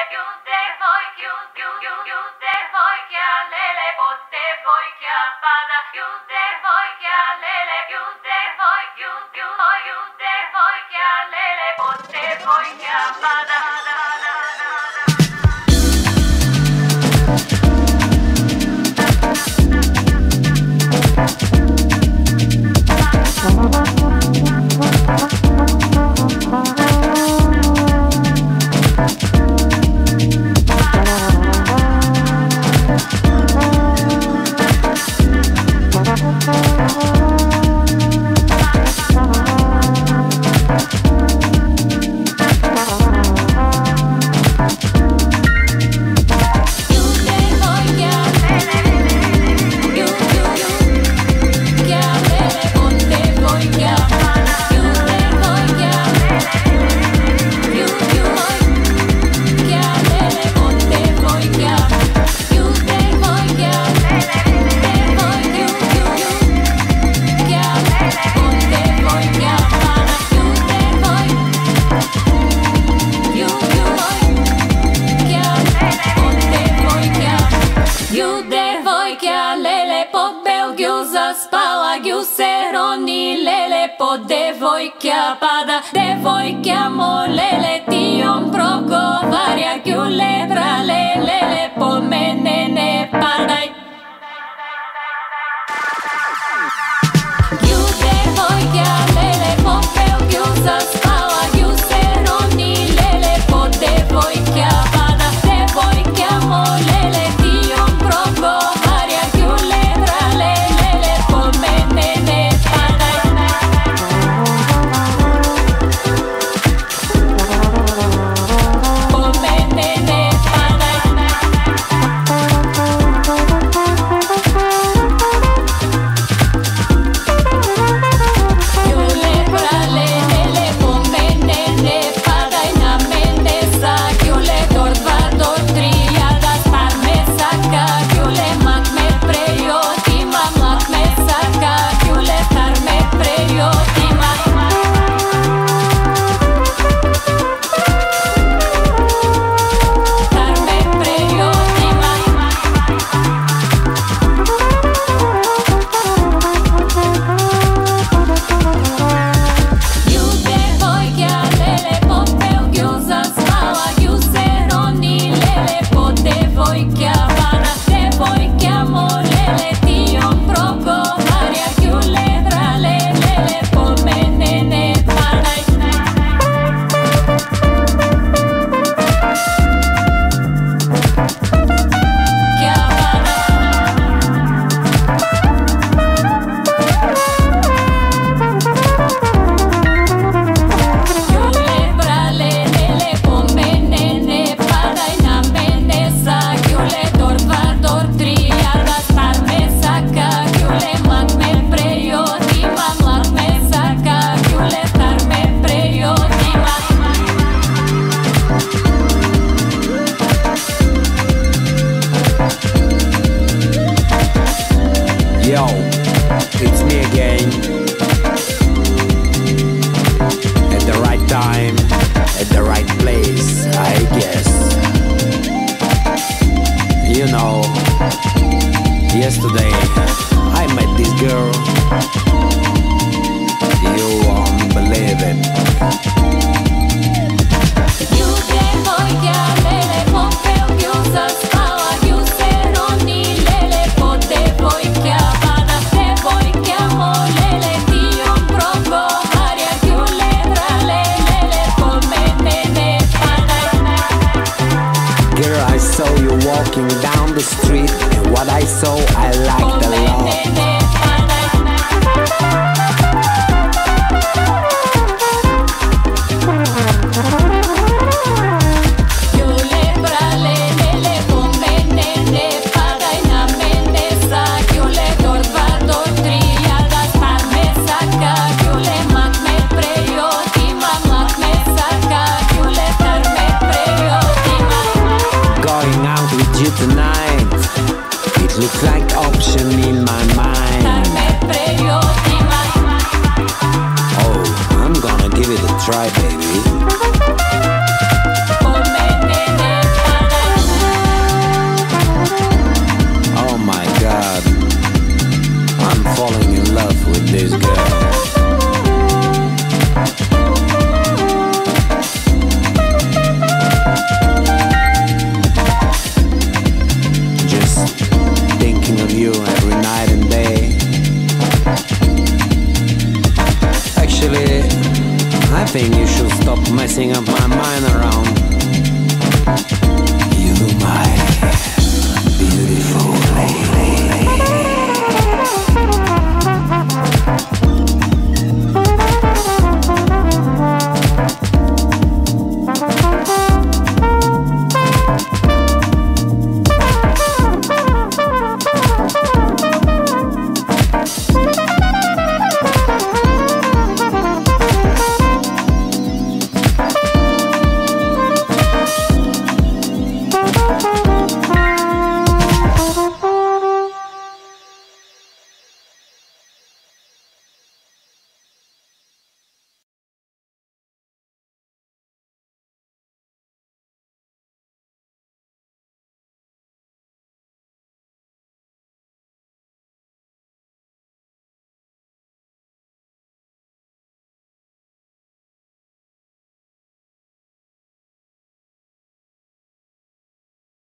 Devojka pada, devojka molele, ti on progovarja, gjule brale, lele, po mene ne padaj. Gju devojka lele, po Belgiju zaspala, gju se roni lele, po devojka pada, devojka molele, ti on progovarja, gjule brale, lele, po mene ne padaj. Yo, it's me again. At the right time, at the right place, I guess. You know, yesterday I met this girl. You won't believe it. Gju devojka lele, po Belgiju zaspala, gju se roni lele, po devojka pada, devojka molele, ti on progovarja, gjule brale, lele, po mene ne padaj. Girl, I saw you walking down the street, and what I saw I liked a lot. Going out with you tonight, it looks like option. messing up my mind around. You, my beautiful.